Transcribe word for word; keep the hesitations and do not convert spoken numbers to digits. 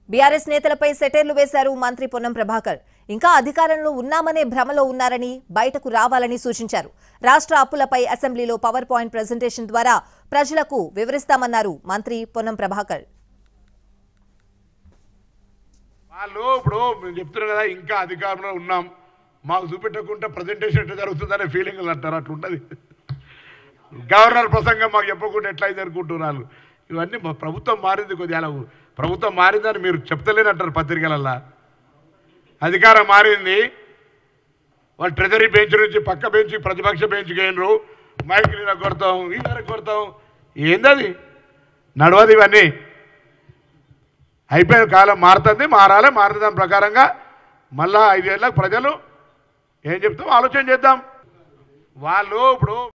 BRS నేతలపై సెటైర్లు వేశారు మంత్రి పొన్నం ప్రభాకర్. ఇంకా అధికారంలో ఉన్నామనే భ్రమలో ఉన్నారని, బయటకు రావాలని సూచించారు. రాష్ట్ర అప్పులపై అసెంబ్లీలో పవర్ పాయింట్ ప్రెజెంటేషన్ ద్వారా ప్రజలకు వివరిస్తామన్నారు మంత్రి పొన్నం ప్రభాకర్. వాళ్ళు ఇప్పుడు మేము చెప్తున్నాం కదా, ఇంకా అధికారంలో ఉన్నాం, మాకు చూపెట్టకుండా ప్రజెంటేషన్ ఎట్లా జరుగుతుందనే ఫీలింగ్ అంటారు. అట్లుంటుంది. గవర్నర్ ప్రసంగం మాకు చెప్పకుండా ఎట్లా అయితే అనుకుంటున్నారు. ఇవన్నీ ప్రభుత్వం మారింది, కొద్దిగా ప్రభుత్వం మారిందని మీరు చెప్తలేనంటారు పత్రికలల్లా. అధికారం మారింది, వాళ్ళు ట్రెజరీ బెంచ్ నుంచి పక్క బెంచ్ ప్రతిపక్ష బెంచ్కి అయినరు, మైకులు ఇలా కొడతాం, ఇలా కొడతాం. ఏందది నడవదు. ఇవన్నీ అయిపోయిన కాలం మారుతుంది, మారాలి. మారిన దాని ప్రకారంగా మళ్ళా ఐదేళ్ళకు ప్రజలు ఏం చెప్తాం ఆలోచన చేద్దాం. వాళ్ళు ఇప్పుడు